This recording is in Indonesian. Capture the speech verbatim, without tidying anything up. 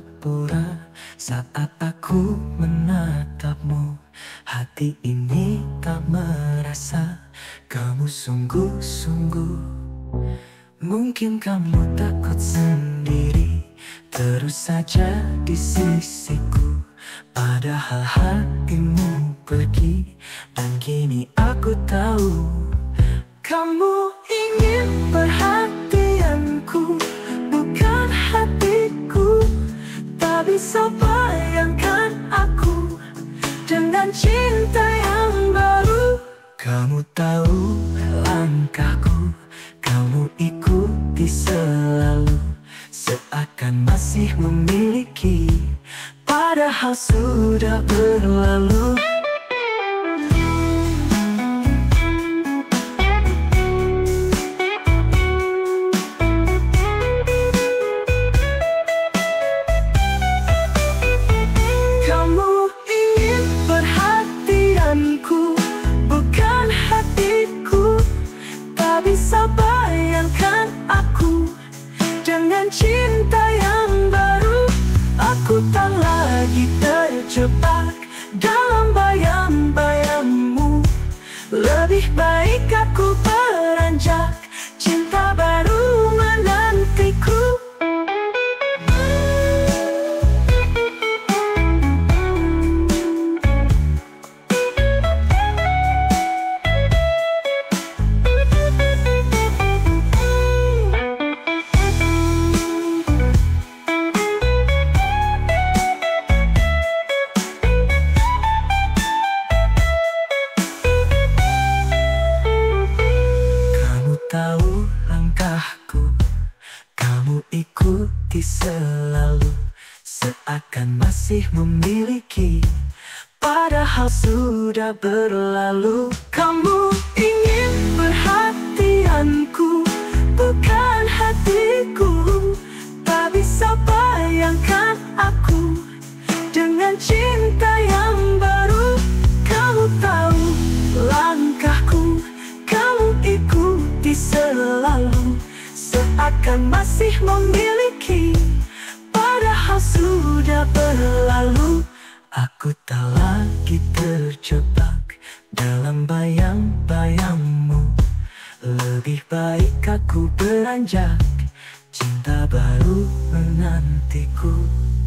pura-pura saat aku menatapmu. Hati ini tak merasa kamu sungguh-sungguh. Mungkin kamu takut sendiri terus saja di sisiku, padahal hatimu pergi. Dan kini aku tahu kamu ingin perhatianku, bukan hatiku. Tak bisa bayangkan aku dengan cinta yang baru. Kamu tahu langkahku, kamu ikuti selalu, seakan masih memiliki, padahal sudah berlalu. Kamu ingin perhatianku, bukan hatiku. Tak bisa bayangkan aku dengan cinta yang baru. Aku tak lagi terjebak dalam bayang-bayangmu. Lebih baik aku beranjak, cinta baru menantiku. Tahu langkahku, kamu ikuti selalu, seakan masih memiliki, padahal sudah berlalu. Kamu ingin perhatianku, bukan hatiku. Tak bisa bayangkan aku dengan cinta yang baru. Kamu tahu langkahku, kamu ikuti selalu, seakan masih memiliki, padahal sudah berlalu. Aku tak lagi terjebak dalam bayang-bayangmu. Lebih baik aku beranjak, cinta baru menantiku.